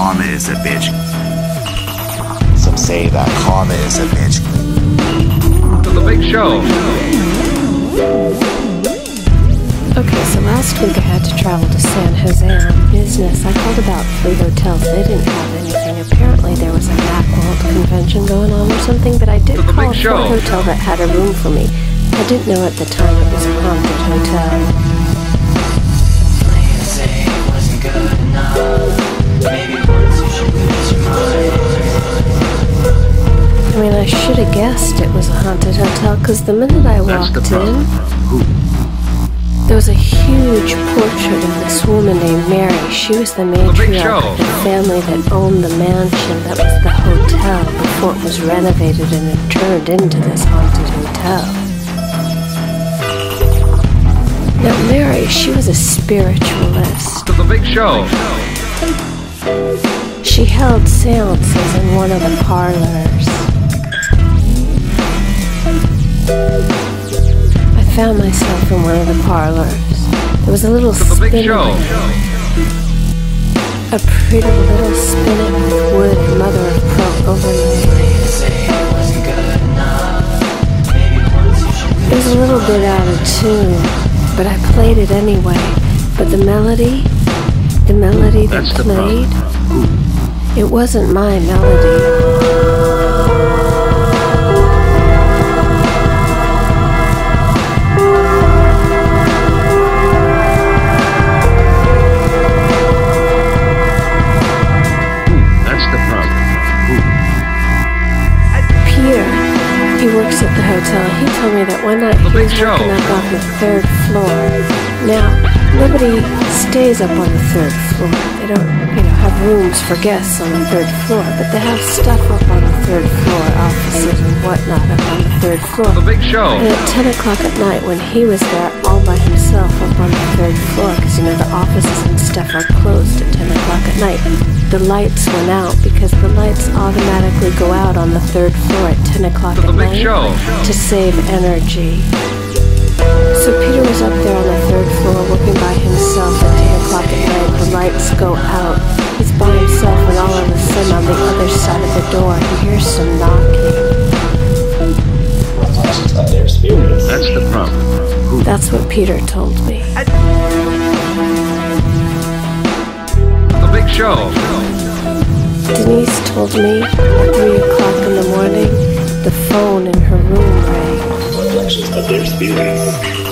karma is a bitch. Some say that karma is a bitch. To the big show. Okay, so last week I had to travel to San Jose on business. I called about 3 hotels. They didn't have anything. Apparently there was a Macworld convention going on or something, but I did call a hotel that had a room for me. I didn't know at the time it was a haunted hotel. I mean, I should have guessed it was a haunted hotel, because the minute I walked in, there was a huge portrait of this woman named Mary. She was the matriarch of the family that owned the mansion that was the hotel before it was renovated and it turned into this haunted hotel. Now Mary, she was a spiritualist. To the big show. She held seances in one of the parlors. I found myself in one of the parlors. There was a little spinning wheel. A pretty little spinning with wood and mother of pearl overlay. It was a little bit out of tune, but I played it anyway. But the melody that played, it wasn't my melody. He works at the hotel. He told me that one night he was working up on the 3rd floor. Now, nobody stays up on the 3rd floor. They don't, have rooms for guests on the 3rd floor, but they have stuff up on the 3rd floor, offices and whatnot up on the 3rd floor. The big show. And at 10 o'clock at night, when he was there all by himself up on the 3rd floor, because the offices and stuff are closed at 10 o'clock at night, the lights went out because the lights automatically go out on the 3rd floor at 10 o'clock at night to save energy. So Peter was up there on the 3rd floor working by himself at 10 o'clock at night. The lights go out. He's by himself and all of a sudden on the other side of the door he hears some knocking. That's the problem. That's what Peter told me. The big show. Denise told me at 3 o'clock in the morning the phone in her room rang. Reflections of their spirits.